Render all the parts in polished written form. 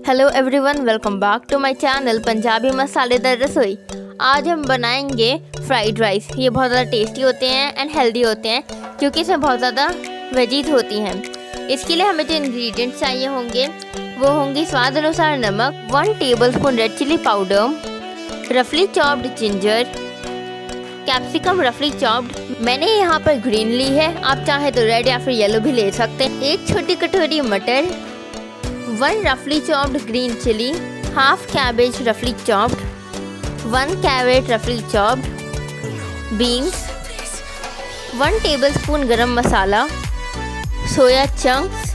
Hello everyone, welcome back to my channel Punjabi मसालेदार रसोई। आज हम बनाएंगे फ्राइड राइस। ये बहुत ज़्यादा टेस्टी होते हैं एंड हेल्दी होते हैं क्योंकि इसमें बहुत ज़्यादा वेजीज होती हैं। इसके लिए हमें जो इंग्रेडिएंट्स चाहिए होंगे वो होंगी स्वाद अनुसार नमक, 1 टेबलस्पून रेड चिली पाउडर, रफली चॉप्ड जिंजर, कैप्सिकम रफली चॉप्ड। मैंने यहाँ पर ग्रीन ली है, आप चाहे तो रेड या फिर येलो भी ले सकते हैं। 1 छोटी कटोरी मटर, 1 roughly chopped green chili, half cabbage roughly chopped, 1 carrot roughly chopped, beans, 1 tablespoon garam masala, soya chunks,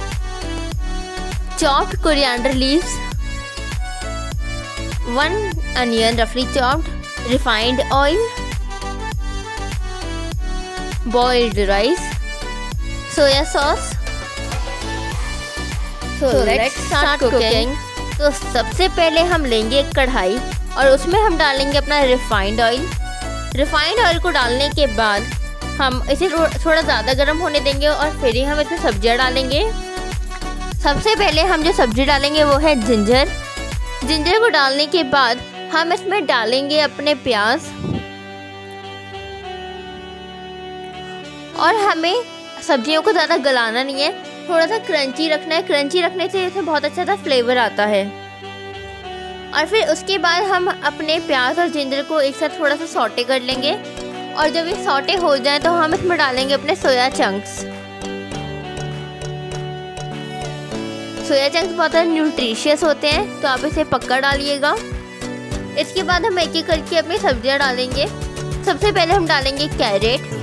chopped coriander leaves, 1 onion roughly chopped, refined oil, boiled rice, soya sauce। Let's start cooking. तो सबसे पहले हम लेंगे एक कढ़ाई और उसमें हम डालेंगे अपना रिफाइंड ऑयल। रिफाइंड ऑयल को डालने के बाद हम इसे थोड़ा ज़्यादा गर्म होने देंगे और फिर ही हम इसमें सब्जियां डालेंगे। सबसे पहले हम जो सब्जी डालेंगे वो है जिंजर। जिंजर को डालने के बाद हम इसमें डालेंगे अपने प्याज और हमें सब्जियों को ज़्यादा गलाना नहीं है, थोड़ा सा क्रंची रखना है। क्रंची रखने से इसमें बहुत अच्छा सा फ्लेवर आता है। और फिर उसके बाद हम अपने प्याज और जिंजर को एक साथ थोड़ा सा सौटे कर लेंगे और जब ये सौटे हो जाए तो हम इसमें डालेंगे अपने सोया चंक्स। सोया चंक्स बहुत ज़्यादा न्यूट्रिशियस होते हैं तो आप इसे पक्का डालिएगा। इसके बाद हम एक एक करके अपनी सब्जियां डालेंगे। सबसे पहले हम डालेंगे कैरेट।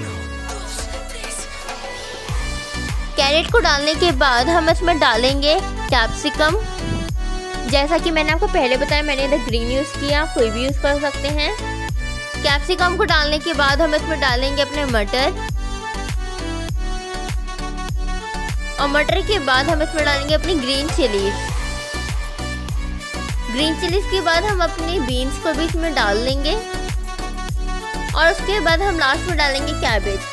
कैरेट को डालने के बाद हम इसमें डालेंगे कैप्सिकम। जैसा कि मैंने आपको पहले बताया, मैंने इधर ग्रीन यूज़ किया, आप कोई भी यूज़ कर सकते हैं। कैप्सिकम को डालने के बाद हम इसमें डालेंगे अपने मटर और मटर के बाद हम इसमें डालेंगे अपनी ग्रीन चिलीज। ग्रीन चिलीज के बाद हम अपनी बीन्स को भी इसमें डाल लेंगे और उसके बाद हम लास्ट में डालेंगे कैबेज।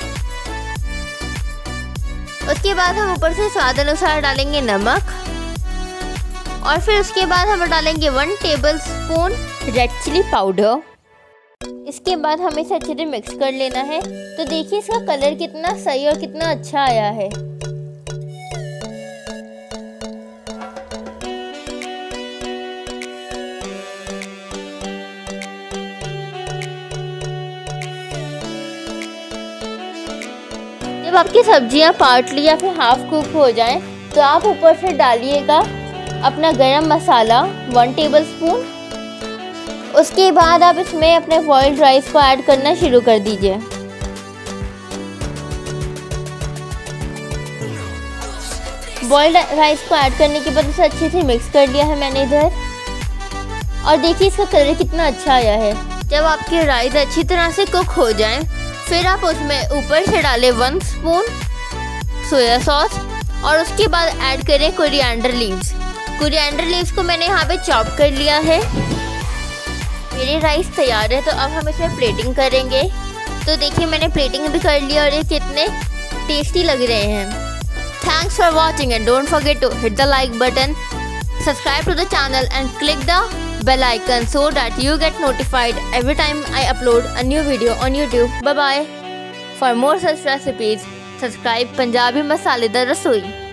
उसके बाद हम ऊपर से स्वाद अनुसार डालेंगे नमक और फिर उसके बाद हम डालेंगे 1 टेबलस्पून रेड चिली पाउडर। इसके बाद हमें इसे अच्छे से मिक्स कर लेना है। तो देखिए इसका कलर कितना सही और कितना अच्छा आया है। जब आपकी सब्जियां पार्टली या फिर हाफ कुक हो जाएं तो आप ऊपर से डालिएगा अपना गरम मसाला 1 टेबलस्पून। उसके बाद आप इसमें अपने बॉइल्ड राइस को ऐड करना शुरू कर दीजिए। बॉइल्ड राइस को ऐड करने के बाद उसे अच्छे से मिक्स कर लिया है मैंने इधर। और देखिए इसका कलर कितना अच्छा आया है। जब आपके राइस अच्छी तरह से कुक हो जाएं फिर आप उसमें ऊपर से डालें 1 स्पून सोया सॉस और उसके बाद ऐड करें कोरिएंडर लीव्स। कोरिएंडर लीव्स को मैंने यहाँ पे चॉप कर लिया है। मेरे राइस तैयार है तो अब हम इसमें प्लेटिंग करेंगे। तो देखिए मैंने प्लेटिंग भी कर लिया और ये कितने टेस्टी लग रहे हैं। Thanks for watching and don't forget to hit the like button, subscribe to the channel and click the bell icon so that you get notified every time I upload a new video on YouTube. Bye bye. For more such recipes, subscribe Punjabi Masaledaar Rasoi।